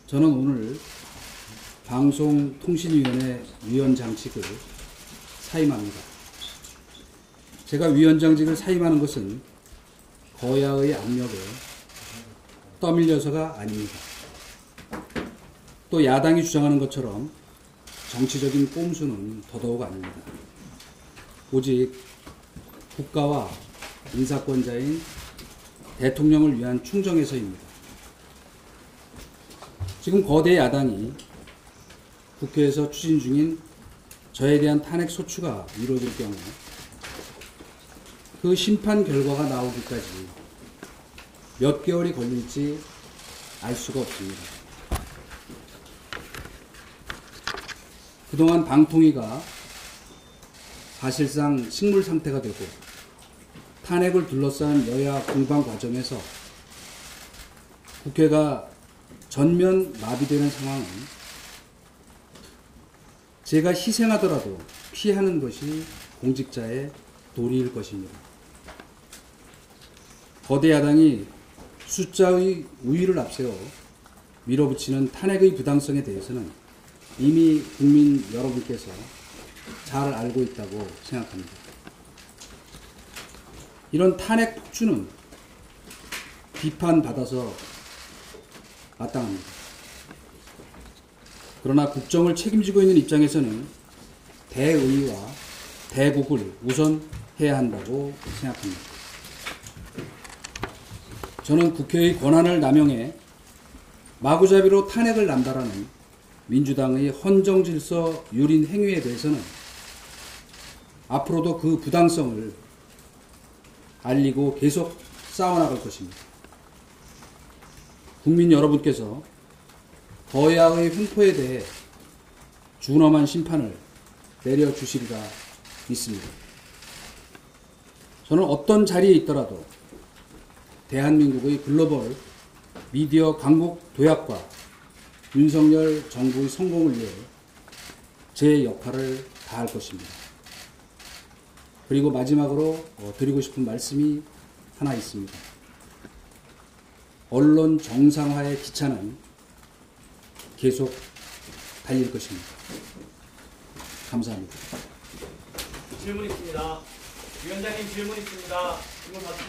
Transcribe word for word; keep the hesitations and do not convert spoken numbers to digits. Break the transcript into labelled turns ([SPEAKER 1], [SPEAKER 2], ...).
[SPEAKER 1] 저는 오늘 방송통신위원회 위원장직을 사임합니다. 제가 위원장직을 사임하는 것은 거야의 압력에 떠밀려서가 아닙니다. 또 야당이 주장하는 것처럼 정치적인 꼼수는 더더욱 아닙니다. 오직 국가와 인사권자인 대통령을 위한 충정에서입니다. 지금 거대 야당이 국회에서 추진 중인 저에 대한 탄핵 소추가 이루어질 경우 그 심판 결과가 나오기까지 몇 개월이 걸릴지 알 수가 없습니다. 그동안 방통위가 사실상 식물 상태가 되고 탄핵을 둘러싼 여야 공방 과정에서 국회가 전면 마비되는 상황은 제가 희생하더라도 피하는 것이 공직자의 도리일 것입니다. 거대 야당이 숫자의 우위를 앞세워 밀어붙이는 탄핵의 부당성에 대해서는 이미 국민 여러분께서 잘 알고 있다고 생각합니다. 이런 탄핵 폭주는 비판받아서 마땅합니다. 그러나 국정을 책임지고 있는 입장에서는 대의와 대국을 우선 해야 한다고 생각합니다. 저는 국회의 권한을 남용해 마구잡이로 탄핵을 남발하는 민주당의 헌정질서 유린 행위에 대해서는 앞으로도 그 부당성을 알리고 계속 싸워나갈 것입니다. 국민 여러분께서 거야의 횡포에 대해 준엄한 심판을 내려주시리라 믿습니다. 저는 어떤 자리에 있더라도 대한민국의 글로벌 미디어 강국 도약과 윤석열 정부의 성공을 위해 제 역할을 다할 것입니다. 그리고 마지막으로 드리고 싶은 말씀이 하나 있습니다. 언론 정상화의 기차는 계속 달릴 것입니다. 감사합니다.
[SPEAKER 2] 질문 있습니다. 위원장님 질문 있습니다. 질문 받습니다.